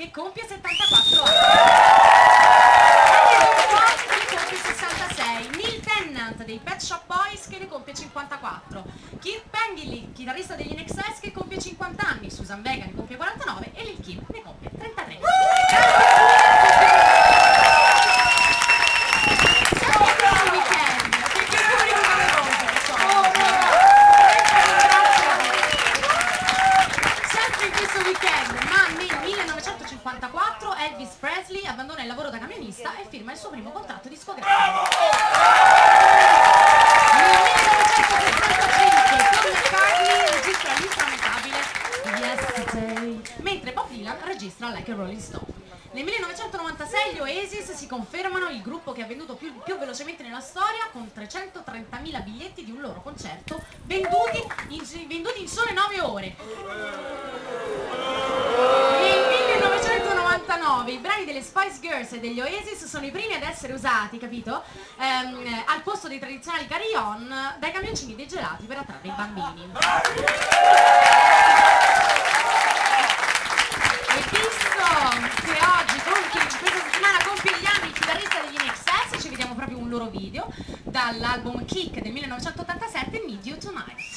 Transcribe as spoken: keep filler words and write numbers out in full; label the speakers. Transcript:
Speaker 1: che compie settantaquattro anni. Che ne compie sessantasei. Neil Tennant dei Pet Shop Boys che ne compie cinquantaquattro. Keith Pengilly, chitarrista degli In Excess, che compie cinquanta anni. Susan Vega ne compie quarantanove e Lil Kim ne compie trentatré. millenovecentocinquantaquattro Elvis Presley abbandona il lavoro da camionista e firma il suo primo contratto discografico. Nel millenovecentosettantacinque Paul McCartney registra l'intramontabile Yesterday, mentre Bob Dylan registra Like a Rolling Stone. Nel millenovecentonovantasei gli Oasis si confermano il gruppo che ha venduto più, più velocemente nella storia, con trecentotrentamila biglietti di un loro concerto venduti in, venduti in sole nove ore. Nel millenovecentonovantanove i brani delle Spice Girls e degli Oasis sono i primi ad essere usati, capito? Ehm, al posto dei tradizionali carry-on dai camioncini dei gelati per attrarre i bambini. E visto che oggi compie, questa settimana compie gli anni il chitarrista degli In Excess, ci vediamo proprio un loro video dall'album Kick del millenovecentottantasette, Need You Tonight.